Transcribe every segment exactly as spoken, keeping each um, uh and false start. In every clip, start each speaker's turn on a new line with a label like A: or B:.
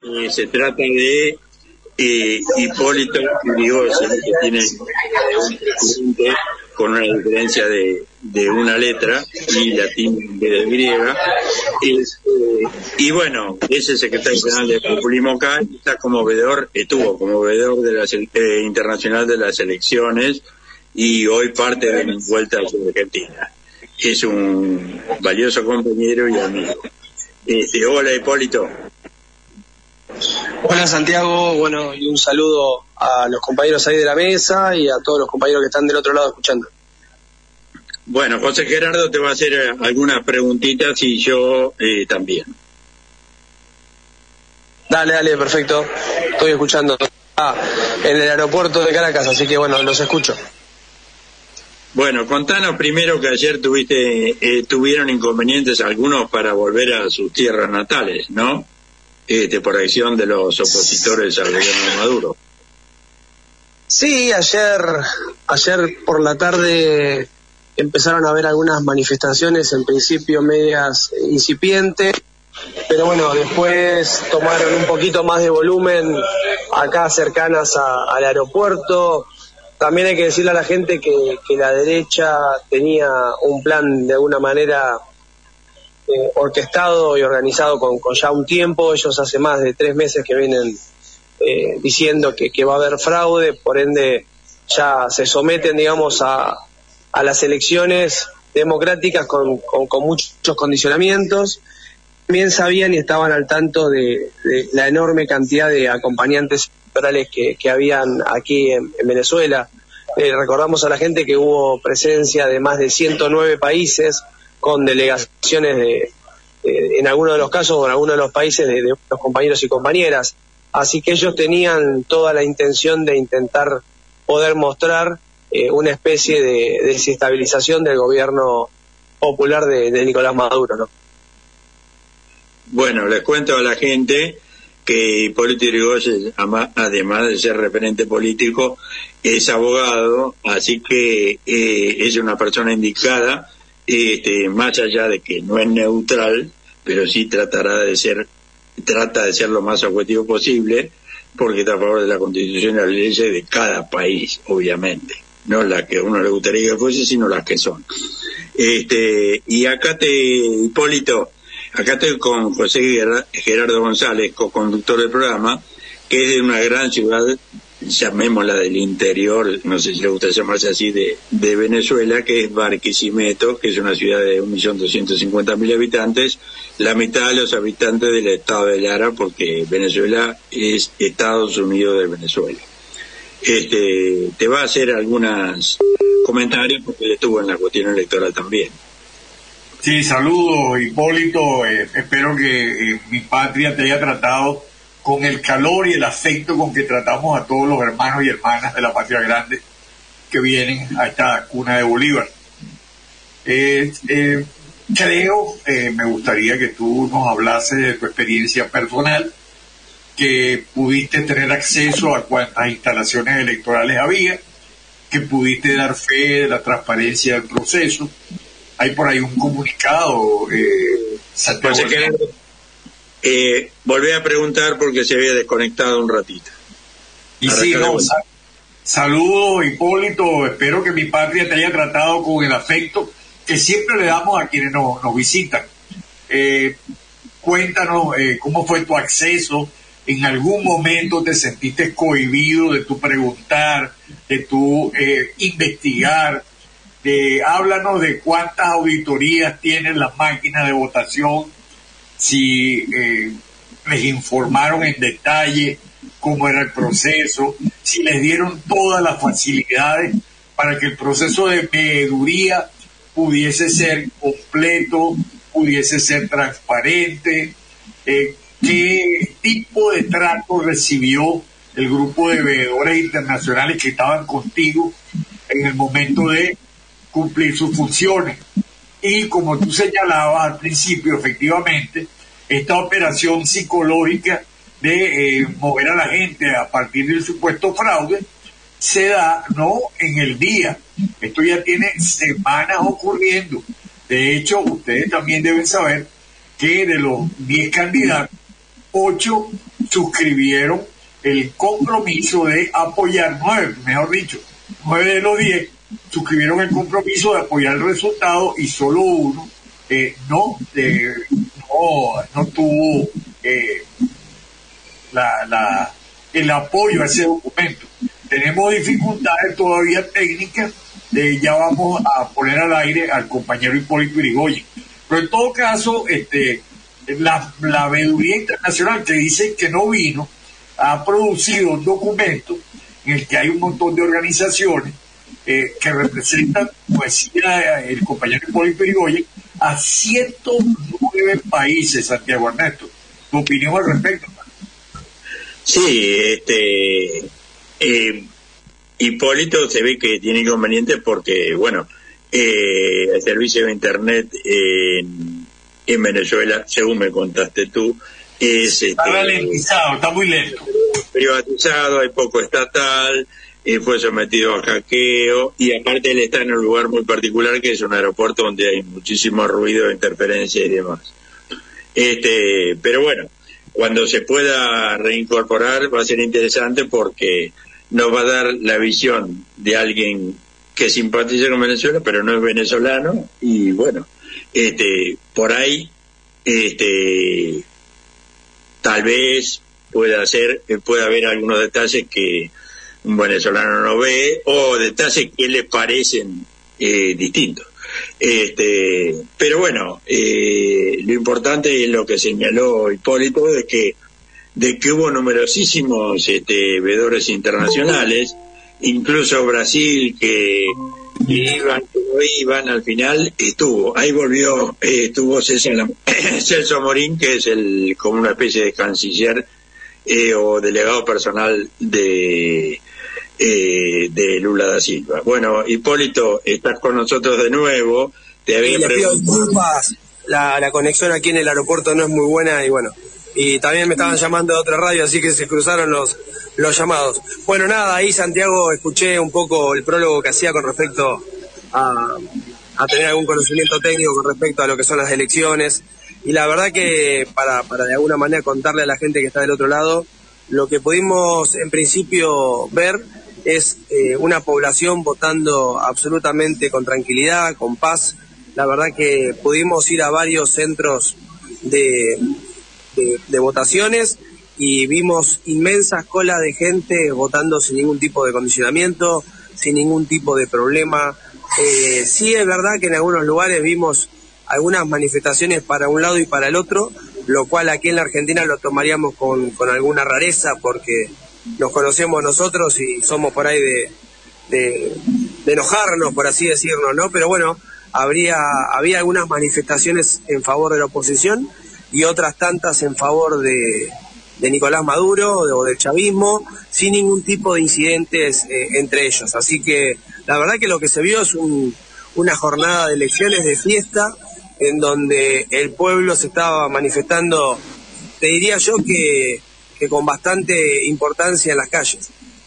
A: Eh, se trata de eh, Hipólito Yrigoyen, que tiene un presidente con una diferencia de, de una letra, y latín en vez de griega. Eh, y bueno, es el secretario general del Populismo acá, está como veedor, estuvo como veedor de la, eh, internacional de las elecciones, y hoy parte de mi vuelta a Argentina. Es un valioso compañero y amigo. Este, hola, Hipólito.
B: Hola, Santiago. Bueno, y un saludo a los compañeros ahí de la mesa y a todos los compañeros que están del otro lado escuchando.
A: Bueno, José Gerardo te va a hacer algunas preguntitas y yo eh, también.
B: Dale, dale, perfecto. Estoy escuchando ah, en el aeropuerto de Caracas, así que bueno, los escucho.
A: Bueno, contanos primero que ayer tuviste, eh, tuvieron inconvenientes algunos para volver a sus tierras natales, ¿no? Este, por acción de los opositores al gobierno de Maduro.
B: Sí, ayer, ayer por la tarde empezaron a haber algunas manifestaciones, en principio medias incipientes, pero bueno, después tomaron un poquito más de volumen acá cercanas a, al aeropuerto. También hay que decirle a la gente que, que la derecha tenía un plan de alguna manera eh, orquestado y organizado con, con ya un tiempo. Ellos hace más de tres meses que vienen eh, diciendo que, que va a haber fraude, por ende ya se someten, digamos, a, a las elecciones democráticas con, con, con muchos condicionamientos. También sabían y estaban al tanto de, de la enorme cantidad de acompañantes electorales que, que habían aquí en, en Venezuela. Eh, recordamos a la gente que hubo presencia de más de ciento nueve países con delegaciones de, de en algunos de los casos o en algunos de los países de, de los compañeros y compañeras. Así que ellos tenían toda la intención de intentar poder mostrar eh, una especie de, de desestabilización del gobierno popular de, de Nicolás Maduro, ¿no?
A: Bueno, les cuento a la gente que Hipólito Yrigoyen, además de ser referente político, es abogado, así que eh, es una persona indicada, este, más allá de que no es neutral, pero sí tratará de ser, trata de ser lo más objetivo posible, porque está a favor de la Constitución y las leyes de cada país, obviamente, no las que a uno le gustaría que fuese, sino las que son. Este, y acá te, Hipólito, acá estoy con José Gerardo González, co-conductor del programa, que es de una gran ciudad, llamémosla del interior, no sé si le gusta llamarse así, de, de Venezuela, que es Barquisimeto, que es una ciudad de un millón doscientos cincuenta mil habitantes, la mitad de los habitantes del estado de Lara, porque Venezuela es Estados Unidos de Venezuela. Este, te va a hacer algunos comentarios, porque estuvo en la cuestión electoral también.
C: Sí, saludos, Hipólito. Eh, espero que eh, mi patria te haya tratado con el calor y el afecto con que tratamos a todos los hermanos y hermanas de la patria grande que vienen a esta cuna de Bolívar. Eh, eh, creo, eh, me gustaría que tú nos hablases de tu experiencia personal, que pudiste tener acceso a cuantas instalaciones electorales había, que pudiste dar fe de la transparencia del proceso. Hay por ahí un comunicado, eh, Santiago.
A: Pues que, eh, volví a preguntar porque se había desconectado un ratito.
C: Y sí, no, sal, saludos, Hipólito. Espero que mi patria te haya tratado con el afecto que siempre le damos a quienes nos, nos visitan. Eh, cuéntanos eh, cómo fue tu acceso. ¿En algún momento te sentiste cohibido de tu preguntar, de tu eh, investigar? Eh, háblanos de cuántas auditorías tienen las máquinas de votación, si eh, les informaron en detalle cómo era el proceso, si les dieron todas las facilidades para que el proceso de veeduría pudiese ser completo, pudiese ser transparente, eh, qué tipo de trato recibió el grupo de veedores internacionales que estaban contigo en el momento de cumplir sus funciones. Y como tú señalabas al principio, efectivamente, esta operación psicológica de eh, mover a la gente a partir del supuesto fraude se da no en el día, esto ya tiene semanas ocurriendo. De hecho, ustedes también deben saber que de los diez candidatos, ocho suscribieron el compromiso de apoyar, nueve, mejor dicho, nueve de los diez suscribieron el compromiso de apoyar el resultado y solo uno eh, no, eh, no, no tuvo eh, la, la, el apoyo a ese documento. Tenemos dificultades todavía técnicas, eh, ya vamos a poner al aire al compañero Hipólito Yrigoyen. Pero en todo caso, este, la, la veeduría internacional que dice que no vino, ha producido un documento en el que hay un montón de organizaciones eh, que representan, como decía el compañero Hipólito Yrigoyen, a ciento nueve países, Santiago Ernesto. ¿Tu opinión al respecto?
A: Sí, este eh, Hipólito se ve que tiene inconvenientes porque, bueno, eh, el servicio de Internet en, en Venezuela, según me contaste tú, es...
C: Está
A: este,
C: ralentizado, está muy lento.
A: Privatizado, hay poco estatal, eh, fue sometido a hackeo, y aparte él está en un lugar muy particular que es un aeropuerto donde hay muchísimo ruido, interferencia y demás. Este, pero bueno, cuando se pueda reincorporar va a ser interesante porque nos va a dar la visión de alguien que simpatiza con Venezuela pero no es venezolano, y bueno, este, por ahí este, tal vez pueda ser, pueda haber algunos detalles que un venezolano no ve, o detalles que le parecen eh, distintos. Este, pero bueno, eh, lo importante es lo que señaló Hipólito, de que de que hubo numerosísimos este, veedores internacionales, incluso Brasil, que, que iban, que no iban, al final estuvo. Ahí volvió, eh, estuvo César, Celso Amorín, que es el como una especie de canciller eh, o delegado personal de eh, de Lula da Silva. Bueno, Hipólito, estás con nosotros de nuevo. Te había
B: y le pido disculpas, la, la conexión aquí en el aeropuerto no es muy buena y bueno, y también me estaban llamando de otra radio, así que se cruzaron los los llamados. Bueno, nada, ahí Santiago escuché un poco el prólogo que hacía con respecto a, a tener algún conocimiento técnico con respecto a lo que son las elecciones, y la verdad que para, para de alguna manera contarle a la gente que está del otro lado, lo que pudimos en principio ver es eh, una población votando absolutamente con tranquilidad, con paz. La verdad que pudimos ir a varios centros de, de, de votaciones y vimos inmensas colas de gente votando sin ningún tipo de condicionamiento, sin ningún tipo de problema. Eh, sí es verdad que en algunos lugares vimos algunas manifestaciones para un lado y para el otro, lo cual aquí en la Argentina lo tomaríamos con, con alguna rareza porque nos conocemos nosotros y somos por ahí de, de, de enojarnos, por así decirlo, ¿no? Pero bueno, habría había algunas manifestaciones en favor de la oposición y otras tantas en favor de, de Nicolás Maduro o del chavismo, sin ningún tipo de incidentes eh, entre ellos. Así que la verdad que lo que se vio es un, una jornada de elecciones de fiesta en donde el pueblo se estaba manifestando, te diría yo que, que con bastante importancia en las calles.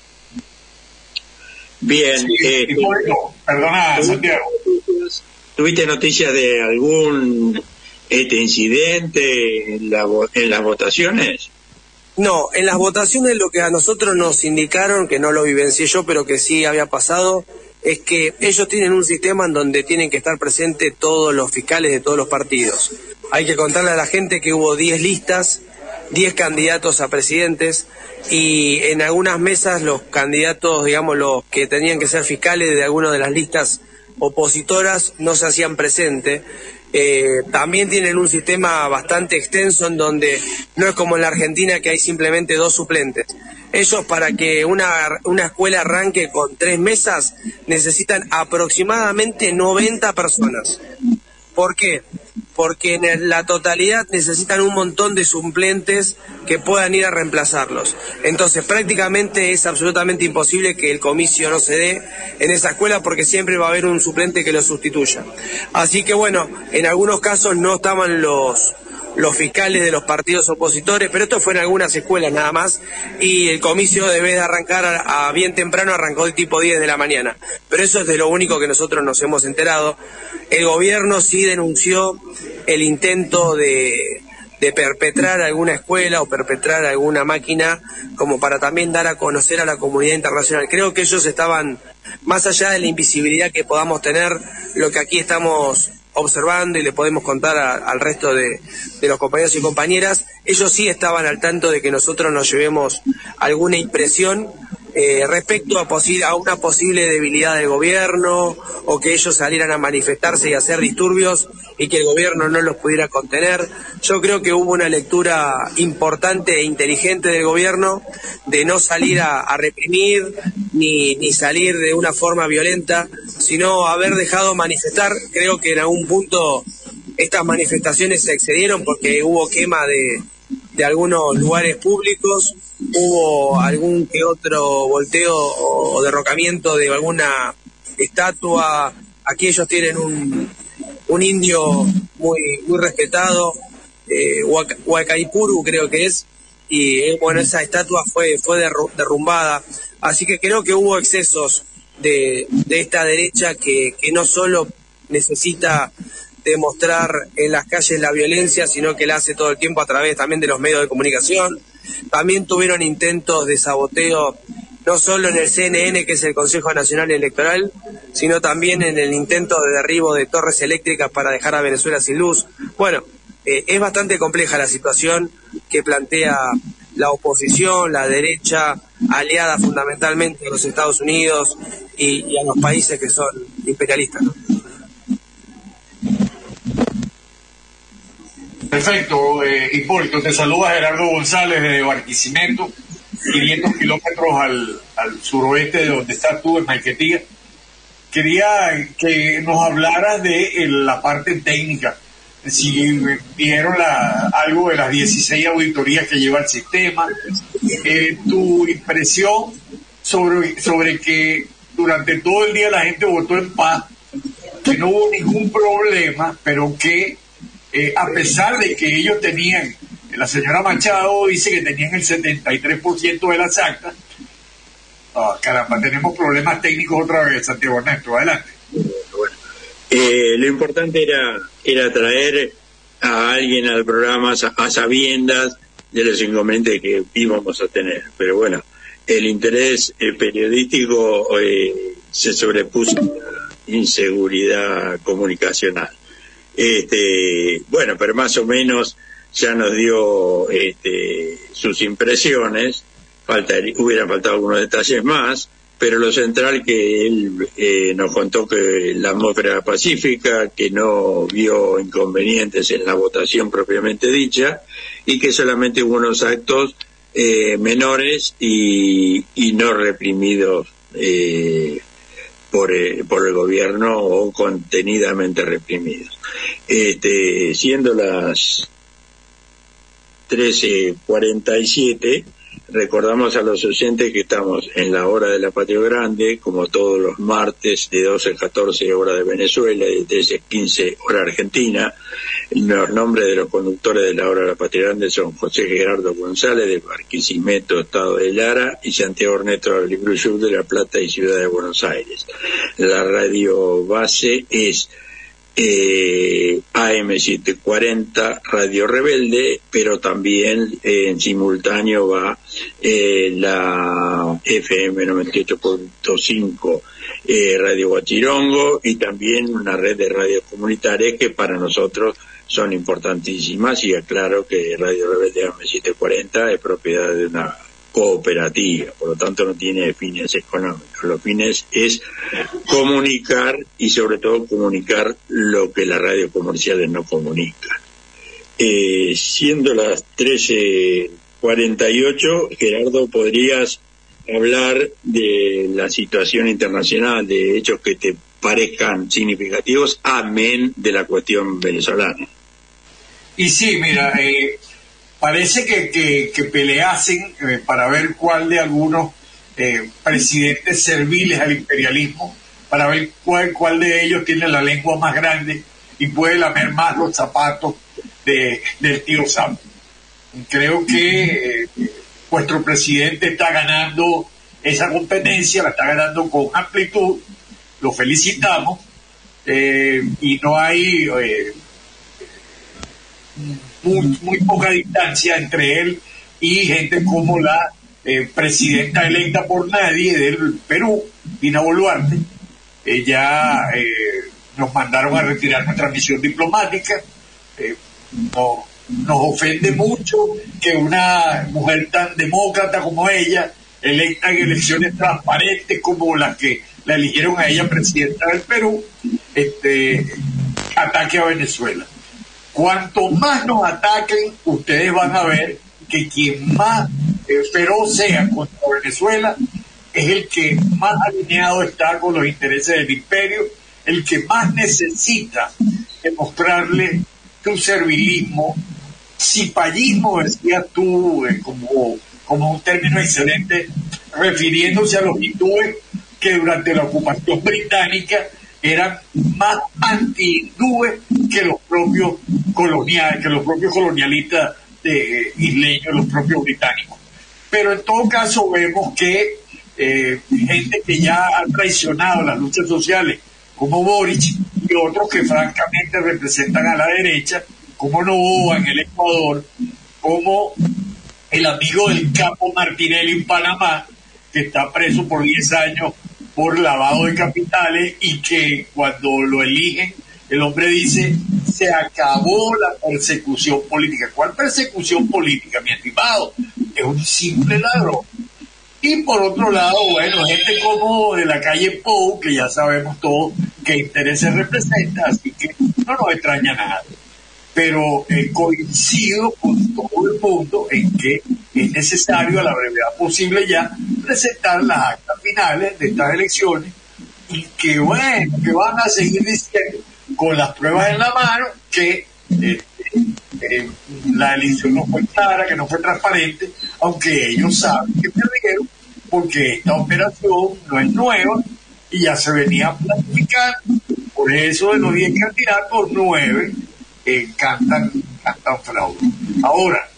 A: Bien,
C: sí,
A: eh,
C: Hipólito, perdona, Santiago.
A: ¿Tuviste noticias de algún este incidente en, la, en las votaciones?
B: No, en las votaciones lo que a nosotros nos indicaron, que no lo vivencié yo, pero que sí había pasado, es que ellos tienen un sistema en donde tienen que estar presentes todos los fiscales de todos los partidos. Hay que contarle a la gente que hubo diez listas, diez candidatos a presidentes, y en algunas mesas los candidatos, digamos, los que tenían que ser fiscales de alguna de las listas opositoras no se hacían presentes. Eh, también tienen un sistema bastante extenso en donde no es como en la Argentina que hay simplemente dos suplentes. Ellos, para que una, una escuela arranque con tres mesas, necesitan aproximadamente noventa personas. ¿Por qué? Porque en la totalidad necesitan un montón de suplentes que puedan ir a reemplazarlos. Entonces prácticamente es absolutamente imposible que el comicio no se dé en esa escuela porque siempre va a haber un suplente que lo sustituya. Así que bueno, en algunos casos no estaban los... los fiscales de los partidos opositores, pero esto fue en algunas escuelas nada más, y el comicio debe de arrancar a, a bien temprano, arrancó el tipo diez de la mañana, pero eso es de lo único que nosotros nos hemos enterado. El gobierno sí denunció el intento de, de perpetrar alguna escuela o perpetrar alguna máquina, como para también dar a conocer a la comunidad internacional. Creo que ellos estaban, más allá de la invisibilidad que podamos tener, lo que aquí estamos observando y le podemos contar a, al resto de, de los compañeros y compañeras, ellos sí estaban al tanto de que nosotros nos llevemos alguna impresión eh, respecto a, posi- a una posible debilidad del gobierno, o que ellos salieran a manifestarse y a hacer disturbios y que el gobierno no los pudiera contener. Yo creo que hubo una lectura importante e inteligente del gobierno de no salir a, a reprimir ni, ni salir de una forma violenta, sino haber dejado manifestar. Creo que en algún punto estas manifestaciones se excedieron porque hubo quema de, de algunos lugares públicos, hubo algún que otro volteo o derrocamiento de alguna estatua. Aquí ellos tienen un, un indio muy muy respetado, eh, Huacaipuru creo que es, y eh, bueno, esa estatua fue fue derrumbada. Así que creo que hubo excesos de, de esta derecha que, que no solo necesita demostrar en las calles la violencia, sino que la hace todo el tiempo a través también de los medios de comunicación. También tuvieron intentos de saboteo, no solo en el C N N, que es el Consejo Nacional Electoral, sino también en el intento de derribo de torres eléctricas para dejar a Venezuela sin luz. Bueno, eh, es bastante compleja la situación que plantea la oposición, la derecha, aliada fundamentalmente a los Estados Unidos y, y a los países que son imperialistas, ¿no?
C: Perfecto, eh, Hipólito, te saluda Gerardo González de Barquisimeto, quinientos kilómetros al, al suroeste de donde estás tú, en Maiquetía. Quería que nos hablaras de eh, la parte técnica, si vieron la, algo de las dieciséis auditorías que lleva el sistema, eh, tu impresión sobre, sobre que durante todo el día la gente votó en paz, que no hubo ningún problema, pero que Eh, a pesar de que ellos tenían, la señora Machado dice que tenían el setenta y tres por ciento de las actas. Oh, caramba, tenemos problemas técnicos otra vez, Santiago Ernesto, adelante.
A: Bueno, eh, lo importante era, era traer a alguien al programa a sabiendas de los inconvenientes que íbamos a tener, pero bueno, el interés eh, periodístico eh, se sobrepuso a la inseguridad comunicacional. Este, bueno, pero más o menos ya nos dio este, sus impresiones. Falta, hubieran faltado algunos detalles más, pero lo central que él eh, nos contó que la atmósfera era pacífica, que no vio inconvenientes en la votación propiamente dicha, y que solamente hubo unos actos eh, menores y, y no reprimidos eh, por, eh, por el gobierno o contenidamente reprimidos. Este, siendo las trece cuarenta y siete, recordamos a los oyentes que estamos en la hora de la Patria Grande, como todos los martes, de doce a catorce hora de Venezuela y de trece a quince hora Argentina. Los nombres de los conductores de la hora de la Patria Grande son José Gerardo González de Barquisimeto, Estado de Lara, y Santiago Ernesto Abril de La Plata y Ciudad de Buenos Aires. La radio base es Eh, A M setecientos cuarenta Radio Rebelde, pero también eh, en simultáneo va eh, la F M noventa y ocho punto cinco eh, Radio Guachirongo, y también una red de radios comunitarias que para nosotros son importantísimas. Y aclaro que Radio Rebelde A M setecientos cuarenta es propiedad de una cooperativa, por lo tanto no tiene fines económicos. Los fines es comunicar, y sobre todo comunicar lo que las radios comerciales no comunican. Eh, siendo las trece cuarenta y ocho, Gerardo, ¿podrías hablar de la situación internacional, de hechos que te parezcan significativos, amén de la cuestión venezolana?
C: Y sí, mira, eh, parece que, que, que peleasen eh, para ver cuál de algunos eh, presidentes serviles al imperialismo, para ver cuál, cuál de ellos tiene la lengua más grande y puede lamer más los zapatos de, del tío Sam. Creo que eh, vuestro presidente está ganando esa competencia, la está ganando con amplitud, lo felicitamos, eh, y no hay... Eh, muy, muy poca distancia entre él y gente como la eh, presidenta electa por nadie del Perú, Dina Boluarte. Ella eh, nos mandaron a retirar nuestra misión diplomática. Eh, no, nos ofende mucho que una mujer tan demócrata como ella, electa en elecciones transparentes como las que la eligieron a ella presidenta del Perú, este, ataque a Venezuela. Cuanto más nos ataquen, ustedes van a ver que quien más eh, feroz sea contra Venezuela es el que más alineado está con los intereses del imperio, el que más necesita demostrarle tu servilismo, cipallismo, decías tú, eh, como, como un término excelente, refiriéndose a los hindúes que durante la ocupación británica eran más anti-hindúes que los propios coloniales, que los propios colonialistas de, isleños, los propios británicos. Pero en todo caso vemos que eh, gente que ya ha traicionado las luchas sociales, como Boric, y otros que francamente representan a la derecha, como Novoa en el Ecuador, como el amigo del capo Martinelli en Panamá, que está preso por diez años por lavado de capitales, y que cuando lo eligen, el hombre dice, se acabó la persecución política. ¿Cuál persecución política, mi estimado? Es un simple ladrón. Y por otro lado, bueno, gente como de la calle Pou, que ya sabemos todos qué intereses representa, así que no nos extraña nada. Pero eh, coincido con todo el mundo en que es necesario a la brevedad posible ya presentar las actas finales de estas elecciones, y que bueno, que van a seguir diciendo con las pruebas en la mano que eh, eh, la elección no fue clara, que no fue transparente, aunque ellos saben que perdieron, porque esta operación no es nueva y ya se venía planificando. Por eso de los diez candidatos, nueve eh, cantan, cantan fraude. Ahora,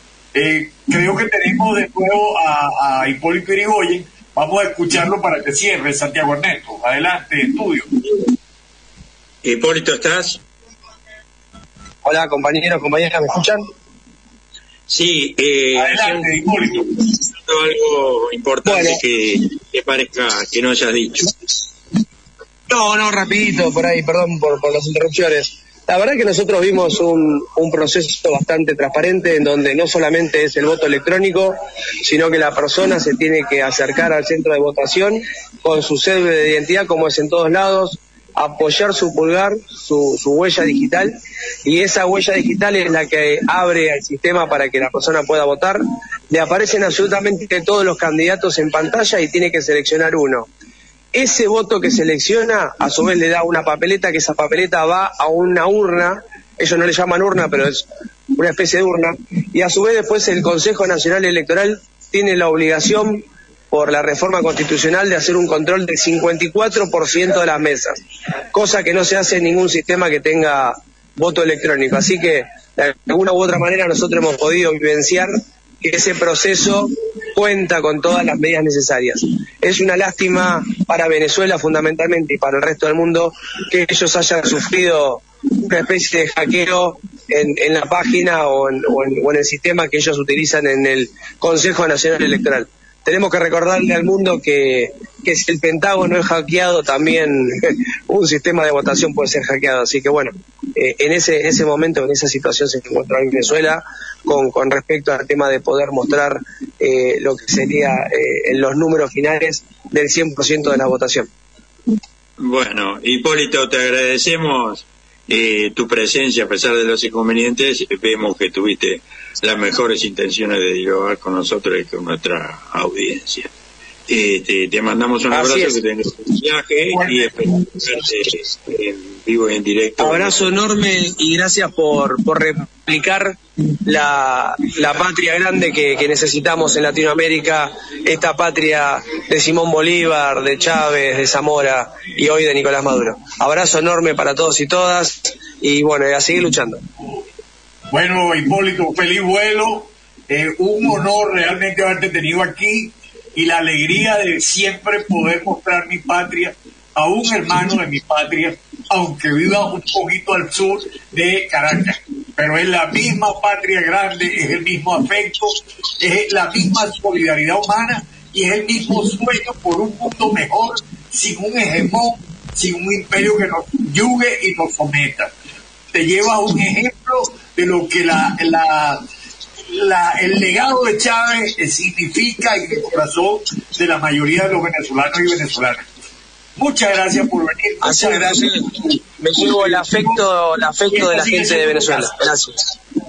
C: eh, creo que tenemos de nuevo a, a Hipólito Yrigoyen. Vamos a escucharlo para que cierre, Santiago Ernesto. Adelante, estudio.
A: Hipólito, ¿estás?
B: Hola, compañeros, compañeras, ¿me escuchan?
A: Sí, eh,
C: adelante, Hipólito.
A: Algo importante bueno. que, que parezca que no hayas dicho.
B: No, no, rapidito, por ahí, perdón por, por las interrupciones. La verdad que nosotros vimos un, un proceso bastante transparente en donde no solamente es el voto electrónico, sino que la persona se tiene que acercar al centro de votación con su cédula de identidad, como es en todos lados, apoyar su pulgar, su, su huella digital, y esa huella digital es la que abre al sistema para que la persona pueda votar. Le aparecen absolutamente todos los candidatos en pantalla y tiene que seleccionar uno. Ese voto que selecciona, a su vez le da una papeleta, que esa papeleta va a una urna, ellos no le llaman urna, pero es una especie de urna, y a su vez después el Consejo Nacional Electoral tiene la obligación, por la reforma constitucional, de hacer un control del cincuenta y cuatro por ciento de las mesas, cosa que no se hace en ningún sistema que tenga voto electrónico. Así que, de alguna u otra manera, nosotros hemos podido vivenciar que ese proceso cuenta con todas las medidas necesarias. Es una lástima para Venezuela fundamentalmente y para el resto del mundo que ellos hayan sufrido una especie de hackeo en, en la página o en, o, en, o en el sistema que ellos utilizan en el Consejo Nacional Electoral. Tenemos que recordarle al mundo que, que si el Pentágono es hackeado, también un sistema de votación puede ser hackeado. Así que bueno, eh, en ese en ese momento, en esa situación se encuentra en Venezuela con, con respecto al tema de poder mostrar eh, lo que sería eh, en los números finales del cien por ciento de la votación.
A: Bueno, Hipólito, te agradecemos eh, tu presencia a pesar de los inconvenientes. Vemos que tuviste las mejores intenciones de dialogar con nosotros y con nuestra audiencia. Este, te mandamos un abrazo, que tengas un viaje y esperamos verte en vivo y en directo.
B: Abrazo enorme y gracias por, por replicar la, la patria grande que, que necesitamos en Latinoamérica, esta patria de Simón Bolívar, de Chávez, de Zamora y hoy de Nicolás Maduro. Abrazo enorme para todos y todas y bueno, a seguir luchando.
C: Bueno, Hipólito, feliz vuelo, eh, un honor realmente haberte tenido aquí y la alegría de siempre poder mostrar mi patria a un hermano de mi patria, aunque viva un poquito al sur de Caracas. pero es la misma patria grande, es el mismo afecto, es la misma solidaridad humana y es el mismo sueño por un mundo mejor, sin un hegemón, sin un imperio que nos yugue y nos someta. Te llevas un ejemplo de lo que la, la, la, el legado de Chávez significa en el corazón de la mayoría de los venezolanos y venezolanas. Muchas gracias por venir. Muchas
B: Así,
C: gracias.
B: Me llevo el afecto, el afecto de la gente de Venezuela. Gracias.